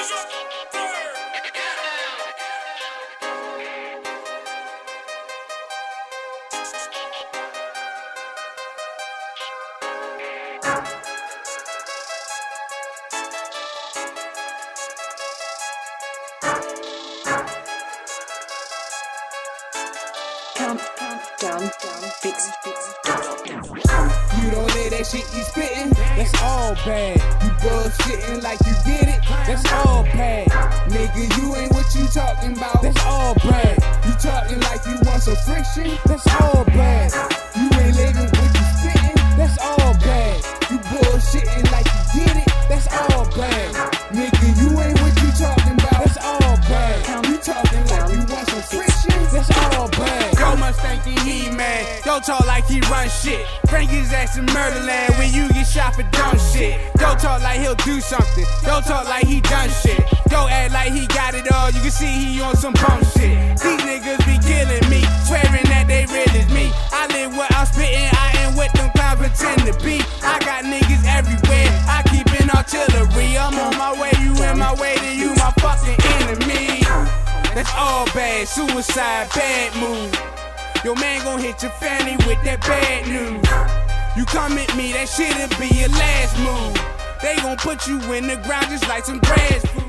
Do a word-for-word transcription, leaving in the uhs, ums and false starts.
Count, count, down, down, fix, fix, down, down. You don't let that shit you spittin', that's all bad. You bullshittin' like you did it, that's all bad. Nigga, you ain't what you talking about, that's all bad. You talking like you want some friction, that's all bad. You ain't living what you spittin', that's all bad. You bullshittin' like you did it, that's all bad. Nigga, you ain't what you talking about, that's all bad. You talking like you want some friction, that's all bad. Yo Mustang think he mad, yo talk like he run shit. Frank his ass in Murderland when you get shot for dumb shit. Yo talk like he'll do something, yo talk like he done shit. Yo act like he got it all, you can see he on some bum shit. These niggas be killing me, swearing that they real as me. I live what I'm spitting, I ain't what them clowns pretend to be. I got niggas everywhere, I keep in artillery. I'm on my way, you in my way, then you my fucking enemy. That's all bad, suicide, bad move. Your man gon' hit your fanny with that bad news. You come at me, that shit'll be your last move. They gon' put you in the ground just like some grass food.